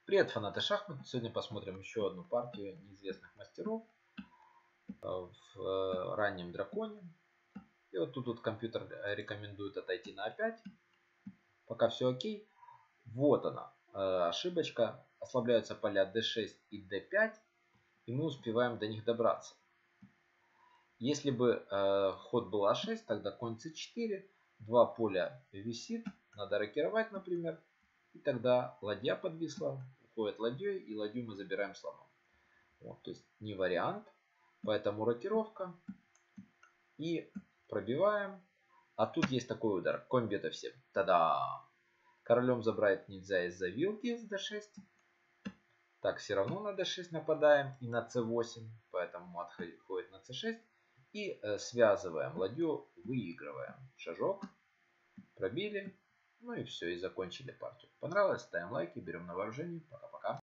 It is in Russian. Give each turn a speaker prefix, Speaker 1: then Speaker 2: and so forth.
Speaker 1: Привет, фанаты шахмат! Сегодня посмотрим еще одну партию неизвестных мастеров в раннем драконе. И вот тут компьютер рекомендует отойти на А5. Пока все окей. Вот она, ошибочка. Ослабляются поля d6 и d5. И мы успеваем до них добраться. Если бы ход был А6, тогда конь c4. Два поля висит. Надо рокировать, например. И тогда ладья подвисла. Уходит ладьей, и ладью мы забираем слоном. Вот, то есть не вариант. Поэтому рокировка. И пробиваем. А тут есть такой удар. Конь бета7. Та-да! Королем забрать нельзя из-за вилки с d6. Так, все равно на d6 нападаем. И на c8. Поэтому отходит на c6. И связываем ладью. Выигрываем. Шажок. Пробили. Ну и все. И закончили партию. Понравилось? Ставим лайки. Берем на вооружение. Пока-пока.